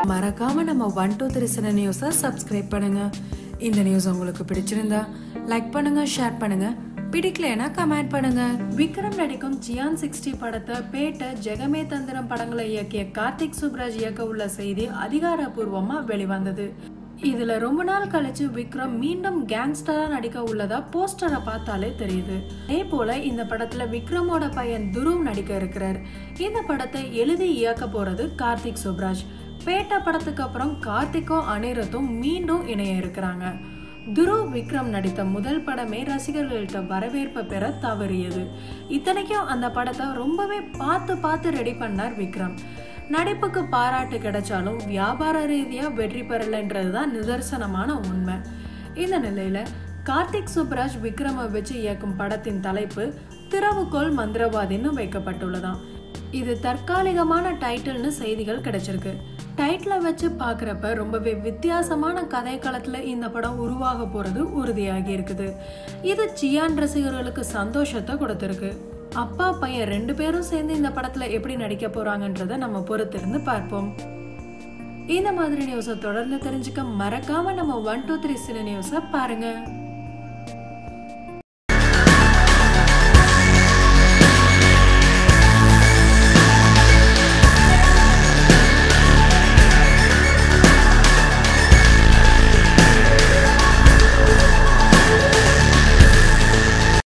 மறக்காம நம்ம 123 நியூஸை சப்ஸ்கிரைப் பண்ணுங்க. இந்த நியூஸ் உங்களுக்கு பிடிச்சிருந்தா லைக் பண்ணுங்க, ஷேர் பண்ணுங்க, பிடிக்கலனா கமெண்ட் பண்ணுங்க. விக்ரம் நடிக்கும் சியான் 60 படத்தை பேட்ட ஜெகமே தந்திரம் படங்களை இயக்கிய கார்த்திக் சுப்ராஜ் இயக்க உள்ள செய்தி அதிகாரப்பூர்வமா வெளிவந்தது. இதுல ரொம்ப நாள் கழிச்சு விக்ரம் மீண்டும் கேங்ஸ்டரா நடிக்க உள்ளதா போஸ்டரை பார்த்தாலே தெரியுது. அதே போல இந்த படத்துல விக்ரமோட பையன் துருவ் நடிக்க இருக்கிறார். இந்த படத்தை எழுதி இயக்க போறது கார்த்திக் சுப்ராஜ். பேட்ட படத்துக்கு அப்புறம் கார்த்திக்கும் அனிருத்தும் மீண்டும் இணைய இருக்கிறாங்க. துருவ் விக்ரம் நடித்த முதல் படமே ரசிகர்கள்ட்ட வரவேற்பை பெற தவறியது. இத்தனைக்கும் அந்த படத்தை ரொம்பவே பார்த்து ரெடி பண்ணார் விக்ரம். நடிப்புக்கு பாராட்டு கிடைச்சாலும் வியாபார ரீதியா வெற்றி பெறலன்றதுதான் நிதர்சனமான உண்மை. இந்த நிலையில கார்த்திக் சுப்ராஜ் விக்ரம வச்சு இயக்கும் படத்தின் தலைப்பு திரவுகோல் மந்திரவாதின்னு வைக்கப்பட்டுள்ளதாம். இது தற்காலிகமான டைட்டில்னு செய்திகள் கிடைச்சிருக்கு. டைட்டிலை வச்சு பாக்குறப்ப ரொம்பவே வித்தியாசமான கதை களத்துல இந்த படம் உருவாக போறது உறுதியாகி இருக்குது. இது சியான் ரசிகர்களுக்கு சந்தோஷத்தை கொடுத்திருக்கு. அப்பா பையன் 2 பேரும் சேர்ந்து இந்த படத்துல எப்படி நடிக்க போறாங்கன்றத நம்ம பொறுத்திருந்து பார்ப்போம். இந்த மாதிரி நியூஸை தொடர்ந்து தெரிஞ்சுக்க மறக்காம நம்ம 123 நியூஸை பாருங்க.